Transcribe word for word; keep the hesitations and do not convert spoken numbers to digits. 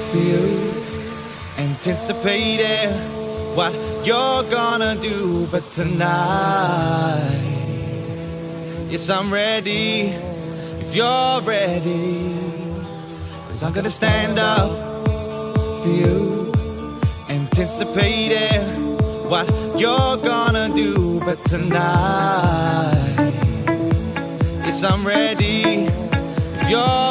for you, anticipating what you're gonna do. But tonight, yes, I'm ready, if you're ready. Cause I'm gonna stand up for you, anticipating what you're gonna do. But tonight, yes, I'm ready, if you're